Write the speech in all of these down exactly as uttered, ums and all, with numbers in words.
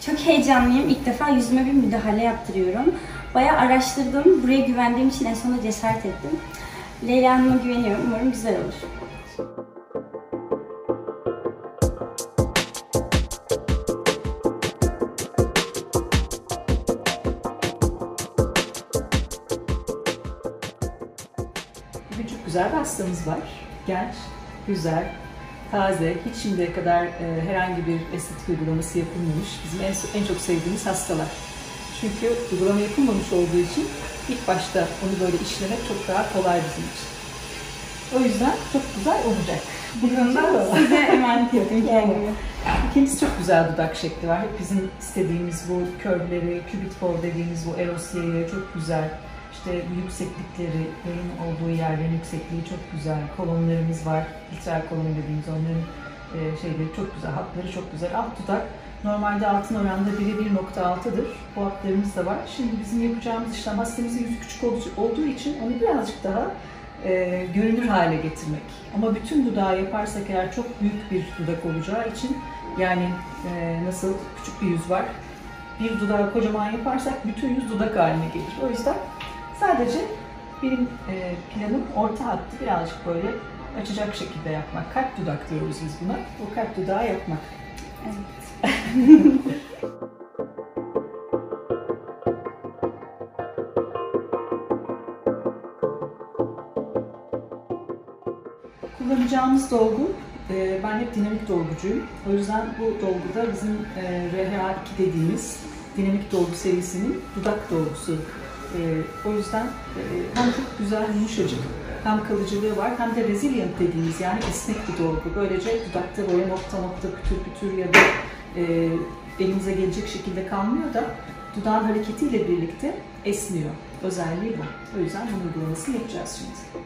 Çok heyecanlıyım. İlk defa yüzüme bir müdahale yaptırıyorum. Bayağı araştırdım. Buraya güvendiğim için en sonunda cesaret ettim. Leyla Hanım'a güveniyorum. Umarım güzel olur. Bugün çok güzel bir hastamız var. Genç, güzel, taze, hiç şimdiye kadar e, herhangi bir estetik uygulaması yapılmamış. Bizim en, en çok sevdiğimiz hastalar. Çünkü uygulama yapılmamış olduğu için ilk başta onu böyle işlemek çok daha kolay bizim için. O yüzden çok güzel olacak. Bugün size emanet ettim kendimi. İkincisi çok güzel dudak şekli var. Hep bizim istediğimiz bu curve'leri, cupid bow dediğimiz bu erosiyeye çok güzel. İşte bu yükseklikleri, yayın olduğu yerlerin yüksekliği çok güzel. Kolonlarımız var. Vitreal kolon dediğimiz onların e, şeyleri çok güzel. Hatları çok güzel. Alt dudak normalde altın oranında biri bir nokta altı'dır. Bu hatlarımız da var. Şimdi bizim yapacağımız işlem hastamızın yüzü küçük olduğu için onu birazcık daha e, görünür hale getirmek. Ama bütün dudağı yaparsak eğer çok büyük bir dudak olacağı için yani e, nasıl küçük bir yüz var. Bir dudağı kocaman yaparsak bütün yüz dudak haline gelir. O yüzden sadece benim e, planım orta hattı birazcık böyle açacak şekilde yapmak. Kalp dudak diyoruz biz buna. O kalp dudağı yapmak. Evet. Kullanacağımız dolgu, e, ben hep dinamik dolgucuyum. O yüzden bu dolguda bizim e, R H A iki dediğimiz dinamik dolgu serisinin dudak dolgusu. E, o yüzden e, hem çok güzel, yumuşacık, hem kalıcılığı var hem de resilient dediğimiz yani esnek bir dolgu. Böylece dudakta böyle nokta nokta pütür pütür ya da e, elinize gelecek şekilde kalmıyor da dudağın hareketiyle birlikte esniyor. Özelliği bu. O yüzden bunun uygulamasını yapacağız şimdi.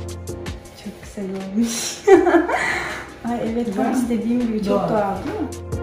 Ay evet, tam istediğim gibi çok doğal değil mi?